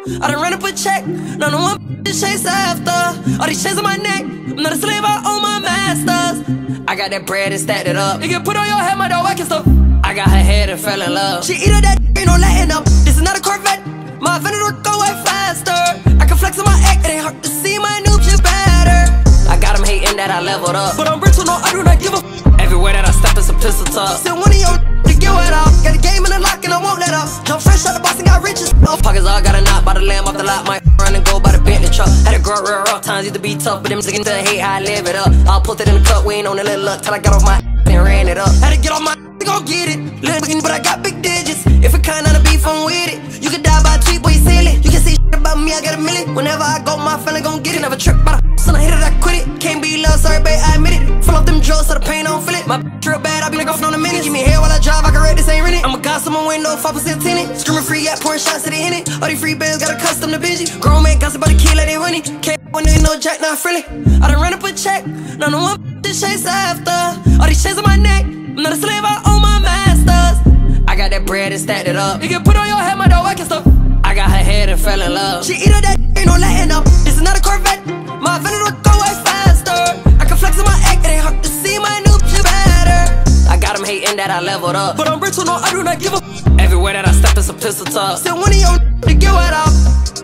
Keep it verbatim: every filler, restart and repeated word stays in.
I done ran up a check, none of one to chase after. All these chains on my neck, I'm not a slave, I own my masters. I got that bread and stacked it up. You can put on your head, my dog, I can stuff. I got her head and fell in love. She eat her that ain't no letting up. This is not a Corvette, my Venator go way faster. I can flex on my act, it ain't hard to see my new shit better. I got them hating that I leveled up, but I'm rich, so no, I do not give a f. Everywhere that I step is a pistol talk. Send one of your to get wet off. Got a game in the lock and I won't let up. Jump fresh out the box and got riches. No pockets all got a knot by the lamb off the lot. Might run and go by the Bentley truck. Had to grow real rough times, used to be tough, but them niggas to hate how I live it up. I'll put it in the cup, we ain't on the little luck till I got off my and ran it up. Had to get off my to go get it. Little but I got big digits. If it kind of beef, I'm with it. You can die by a tweet, boy, you silly. You can say shit about me, I got a million. Whenever I go, my feeling gon' get it. Never trip by the son, I hit it, I quit it. Can't be loved, sorry, babe, I admit it. Full off them drugs so the pain don't feel it. My bitch real bad, I be like off on a minute. Give me hair while I drive, I can rate this ain't rented. I'm a god, someone window, five percent tinted. Screaming free, yeah, pouring shots to the in it. All these free bands got a custom to binge it. Grown man gossip about the kid like they running. Can't when they know Jack, not frilly. I done ran up a check, none of one to chase after. All these chains on my neck, I'm not a slave, I own my masters. I got that bread and stacked it up. You can put on your head, my dog, I can stuff. I got her head and fell in love. She eat her that ain't no letting up. This is not a Corvette, my Venator go way faster. I can flex on my act, it ain't hard to see my new shit better. I got them hating that I leveled up, but I'm rich, so no, I do not give a f. Everywhere that I step is a pistol talk. Send one of your to get wet off.